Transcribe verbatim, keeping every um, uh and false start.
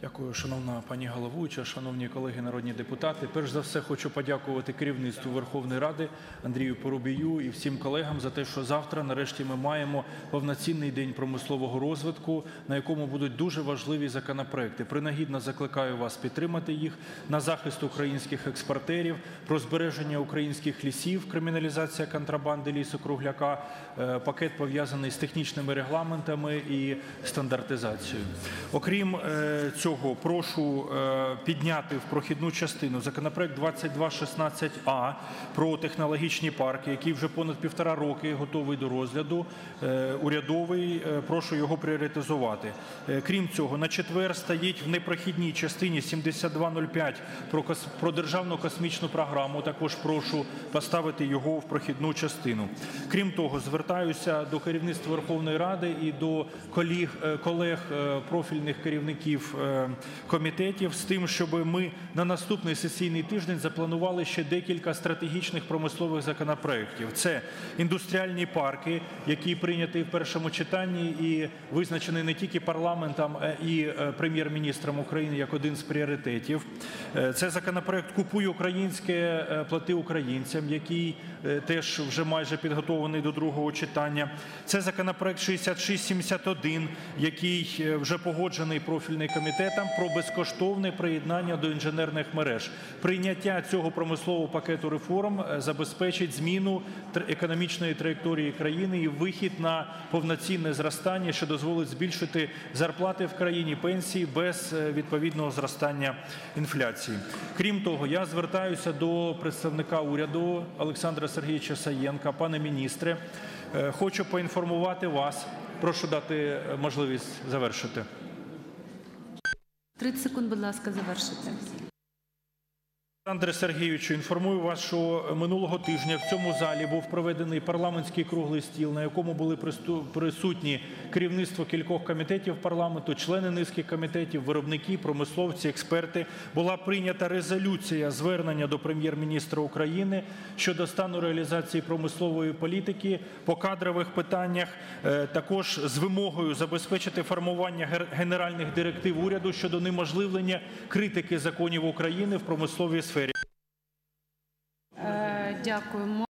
Дякую, шановна пані головуюча, шановні колеги народні депутати. Перш за все хочу подякувати керівництву Верховної Ради Андрію Парубію і всім колегам за те, що завтра нарешті ми маємо повноцінний день промислового розвитку, на якому будуть дуже важливі законопроекти. Принагідно закликаю вас підтримати їх на захист українських експортерів, про збереження українських лісів, криміналізація контрабанди лісу-кругляка, пакет пов'язаний з технічними регламентами і стандартизацією. Окрім цього, прошу підняти в прохідну частину законопроект двадцять два шістнадцять а про технологічні парки, який вже понад півтора роки готовий до розгляду, урядовий, прошу його пріоритезувати. Крім цього, на четвер стоїть в непрохідній частині сімдесят два нуль п'ять про, про державну космічну програму, також прошу поставити його в прохідну частину. Крім того, звертаюся до керівництва Верховної Ради і до колег, колег профільних керівників комітетів з тим, щоб ми на наступний сесійний тиждень запланували ще декілька стратегічних промислових законопроєктів. Це індустріальні парки, які прийняті в першому читанні і визначені не тільки парламентом, а і прем'єр-міністром України як один з пріоритетів. Це законопроєкт «Купуй українське, плати українцям», який теж вже майже підготовлений до другого читання. Це законопроєкт шістдесят шість сімдесят один, який вже погоджений профільним комітетом, про безкоштовне приєднання до інженерних мереж. Прийняття цього промислового пакету реформ забезпечить зміну економічної траєкторії країни і вихід на повноцінне зростання, що дозволить збільшити зарплати в країні, пенсії без відповідного зростання інфляції. Крім того, я звертаюся до представника уряду Олександра Сергійовича Саєнка. Пане міністре, хочу поінформувати вас. Прошу дати можливість завершити. тридцять секунд, будь ласка, завершити. Олександре Сергійовичу, інформую вас, що минулого тижня в цьому залі був проведений парламентський круглий стіл, на якому були присутні керівництво кількох комітетів парламенту, члени низки комітетів, виробники, промисловці, експерти. Була прийнята резолюція звернення до прем'єр-міністра України щодо стану реалізації промислової політики по кадрових питаннях, також з вимогою забезпечити формування генеральних директив уряду щодо унеможливлення критики законів України в промисловій сфері. Дякуємо.